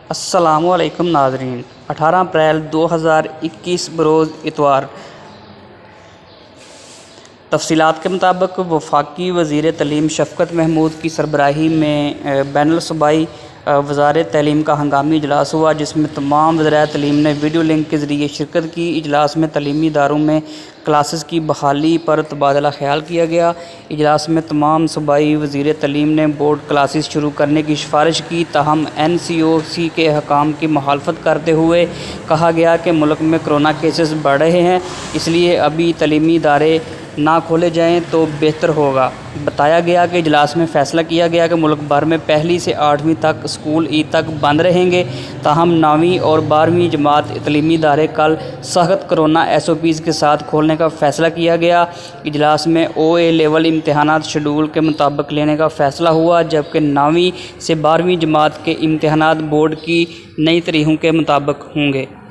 अस्सलामुअलैकुम नाज़रीन। 18 अप्रैल 2021 बरोज़ इतवार। तफ़सीलात के मुताबिक वफाकी वज़ीर तलीम शफ़क़त महमूद की सरबराही में बैनुल सूबाई वज़ारत तलीम का हंगामी इजलास हुआ, जिसमें तमाम वज़राए तलीम ने वीडियो लिंक के ज़रिए शिरकत की। इजलास में तलीमी इदारों में क्लासेस की बहाली पर तबादला ख्याल किया गया। इजलास में तमाम सूबाई वज़ीर तलीम ने बोर्ड क्लासेस शुरू करने की सिफारिश की, ताहम NCOC के अहकाम की मुखालफत करते हुए कहा गया कि मुल्क में कोरोना केसेस बढ़ रहे हैं, इसलिए अभी तलीमी इदारे ना खोले जाएँ तो बेहतर होगा। बताया गया कि इजलास में फ़ैसला किया गया कि मुल्क भर में पहली से 8वीं तक स्कूल ईद तक बंद रहेंगे, ताहम 9वीं और 12वीं जमात तलीमी इदारे कल सख्त कोरोना SOPs के साथ खोलने का फ़ैसला किया गया। इजलास में OA लेवल इम्तहानात शेड्यूल के मुताबिक लेने का फ़ैसला हुआ, जबकि 9वीं से 12वीं जमात के इम्तहानात बोर्ड की नई तारीखों के मुताबिक होंगे।